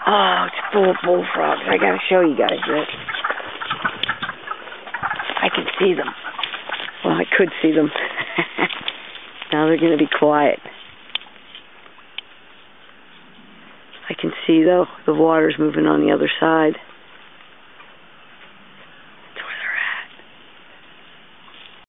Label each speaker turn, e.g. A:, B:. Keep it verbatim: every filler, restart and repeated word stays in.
A: Oh, it's full of bullfrogs. I gotta show you guys this. I can see them. Well, I could see them. Now they're gonna be quiet. I can see, though, the water's moving on the other side.